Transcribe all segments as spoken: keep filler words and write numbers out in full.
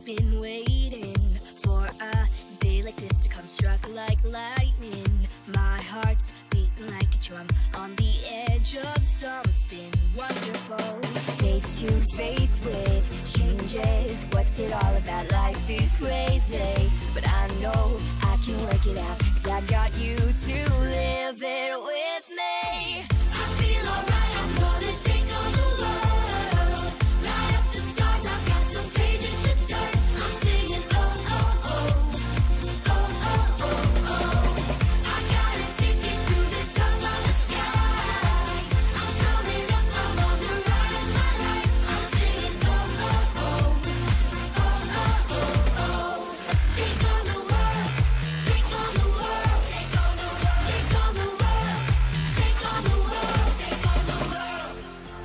I've been waiting for a day like this to come, struck like lightning. My heart's beating like a drum on the edge of something wonderful. Face to face with changes. What's it all about? Life is crazy, but I know I can work it out, 'cause I got you to live it with me. I feel alright, I'm gonna take on the world. Light up the stars, I've got some pages to turn. I'm singing oh oh oh, oh oh oh oh. I got a ticket to the top of the sky. I'm coming up, I'm on the ride of my life. I'm singing oh oh oh, oh oh oh oh. Take on the world, take on the world, take on the world, take on the world, take on the world, take on the world.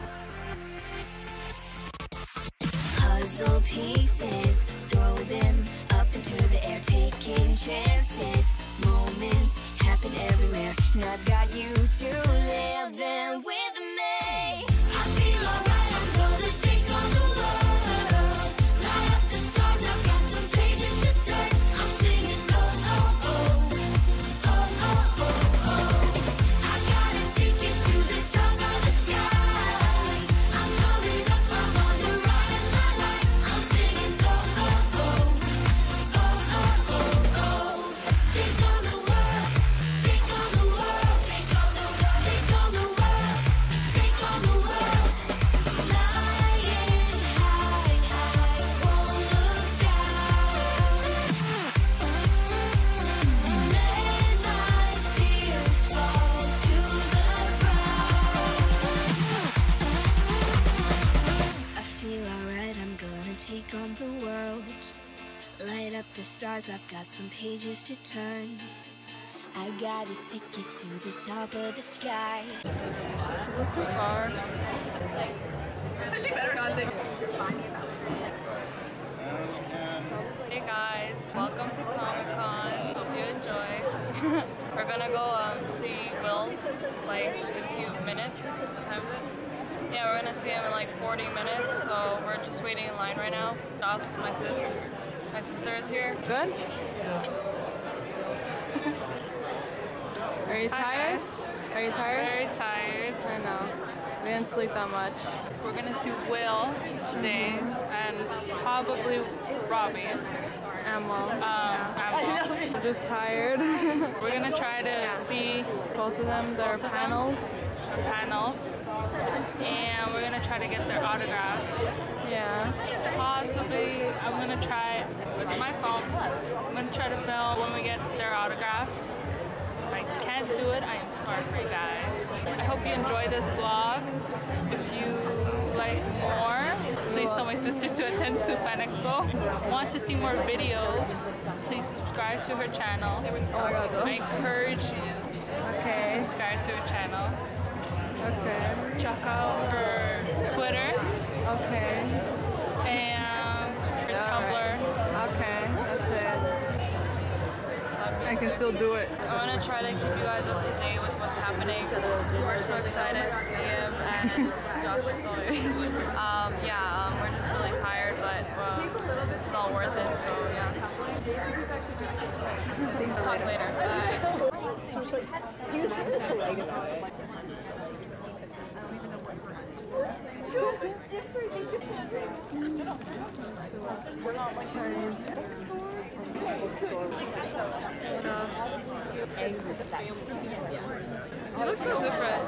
Puzzle pieces, throw them up into the air, taking chances. Moments happen everywhere, and I've got you to live them with me. I feel alright, I'm gonna take on the world. Light up the stars, I've got some pages to turn. I'm singing oh oh oh, oh oh oh oh. I got a ticket to the top of the sky. I'm coming up, I'm on the ride of my life. I'm singing oh oh oh, oh oh oh oh. Take on the world, take on the world, take on the world, take on the world, take on the world. Flying high, I won't look down. Let my fears fall to the ground. I feel alright, I'm gonna take on the world. Light up the stars, I've got some pages to turn. I got a ticket to the top of the sky. This too far. She better not think. Hey guys, welcome to Comic Con. Hope you enjoy. We're gonna go um, see Will like in a few minutes. What time is it? Yeah, we're gonna see him in like forty minutes. So we're just waiting in line right now. Joss, my sis, my sister is here. Good. Are you tired? Are you tired? Very tired. I know. We didn't sleep that much. We're gonna see Will today and probably Robbie. Amwell. Um, Amwell. We're just tired. We're gonna try to see both of them, their panels. Their panels. And we're gonna try to get their autographs. Yeah. Possibly, I'm gonna try with my phone. I'm gonna try to film when we get their autographs. If I can't do it, I am sorry for you guys. I hope you enjoy this vlog. If you like more, please tell my sister to attend to Fan Expo. Want to see more videos, please subscribe to her channel. I encourage you okay. to subscribe to her channel. Okay. Check out her Twitter. Okay. And her Tumblr. Okay, that's it. I can still do it. I'm gonna try to keep you guys up to date with what's happening. We're so excited to see him and Joss are filming. um, yeah, um, we're just really tired, but well, this is all worth it, so yeah. Talk later. Bye. You look so different.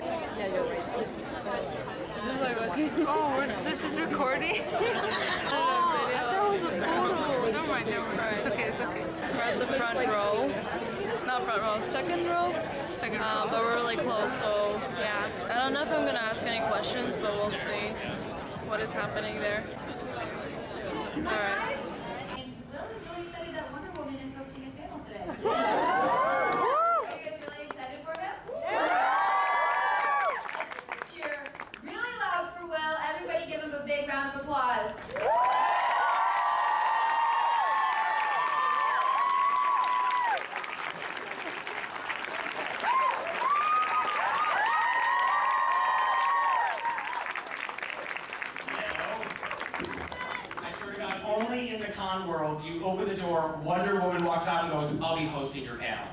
Oh, this is recording? Oh, I thought it was a photo. Never mind, never mind. It's okay, it's okay. We're at the front row. Not front row, second row? Second row. Um, but we're really close, so yeah. I don't know if I'm gonna ask any questions, but we'll see what is happening there. Alright. Cheer really loud for Will. Everybody give him a big round of applause. Only in the con world, you open the door, Wonder Woman walks out and goes, I'll be hosting your panel.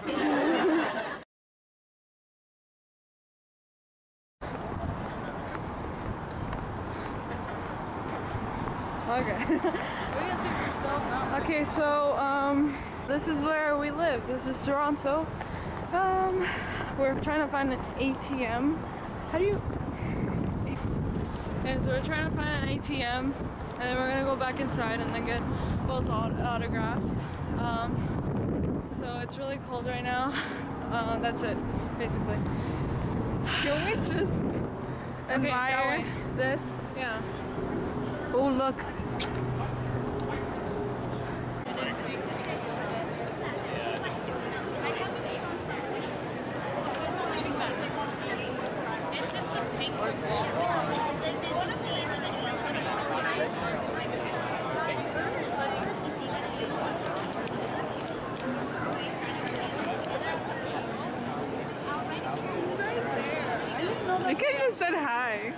Okay. Okay, so um, this is where we live. This is Toronto. Um, we're trying to find an A T M. How do you? Okay, so we're trying to find an A T M, and then we're gonna go back inside and then get Will's autograph. Um, so it's really cold right now. Uh, that's it, basically. Can we just admire okay, this? Yeah. Oh, look. It's just the pink wall. I think I just said hi.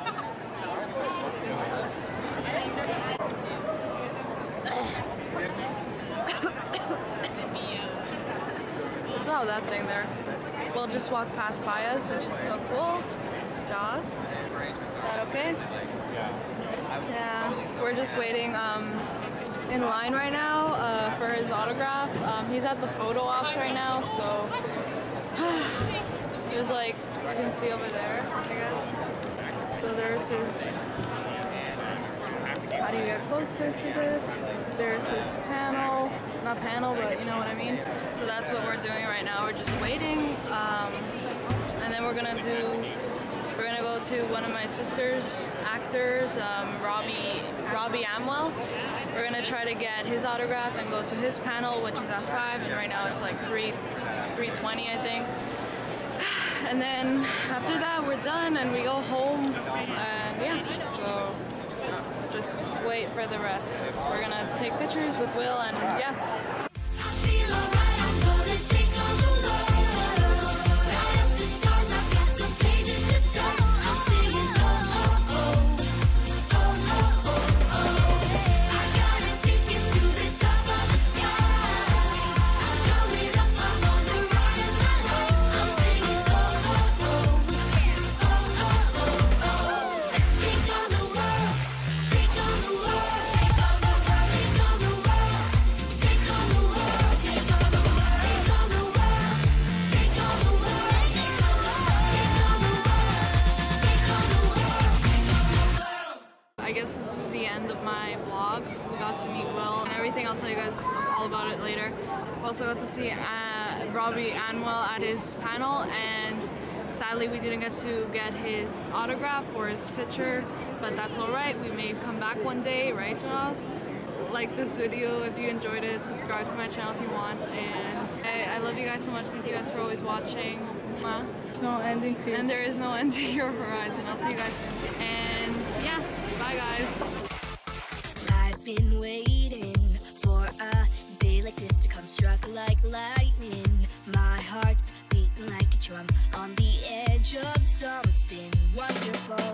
Saw that thing there. We'll just walk past by us, which is so cool. Joss, is that okay? Yeah, we're just waiting um, in line right now uh, for his autograph. Um, he's at the photo ops right now, so there's like, you can see over there, I guess. So there's his, how do you get closer to this? There's his panel, not panel, but you know what I mean. So that's what we're doing right now. We're just waiting, um, and then we're gonna do, we're gonna go to one of my sister's actors, um, Robbie, Robbie Amwell. We're gonna try to get his autograph and go to his panel, which is at five, and right now it's like three, three twenty, I think. And then after that, we're done and we go home, and yeah, so just wait for the rest. We're gonna take pictures with Will, and yeah. I guess this is the end of my vlog. We got to meet Will and everything. I'll tell you guys all about it later. We also got to see uh, Robbie Amwell at his panel, and sadly we didn't get to get his autograph or his picture, but that's alright. We may come back one day, right, Joss? Like this video if you enjoyed it, subscribe to my channel if you want, and I, I love you guys so much. Thank you guys for always watching. Mwah. No ending to And there is no end to your horizon. I'll see you guys soon. And yeah, bye guys. I've been waiting for a day like this to come, struck like lightning. My heart's beating like a drum on the edge of something wonderful.